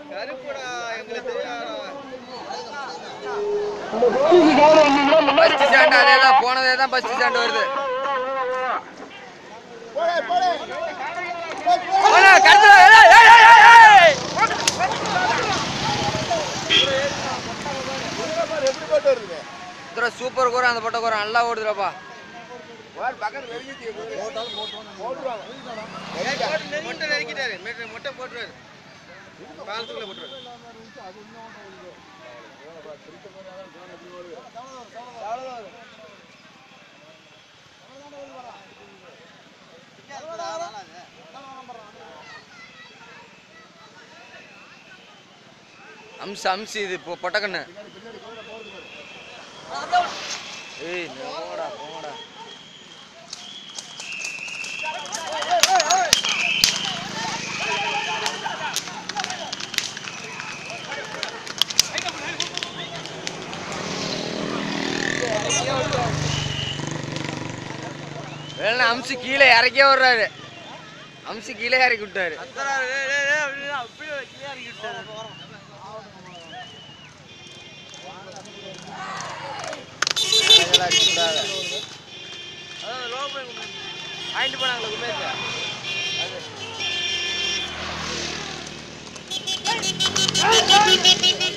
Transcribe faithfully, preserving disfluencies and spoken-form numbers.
Bus stand அதேதான் போனதே தான் பஸ் ஸ்டாண்ட் வருது. சூப்பர் கூற அந்த பொட்டை கூற நல்லா ஓடுதுப்பா. மொட்டை நெருக்கிட்டாரு மொட்டை போட்டுருவாரு பாலத்துக்குள்ள போட்டுருவாரு. அம்ச அம்சி இது இப்போ பொட்டக்கண்ணு. ஏய் போடா போடா. வேணா அம்சி கீழே இறக்கே வர்றாரு. அம்சி கீழே இறக்கி விட்டாரு. வாங்கிட்டு போனாங்களே உமேஷ்.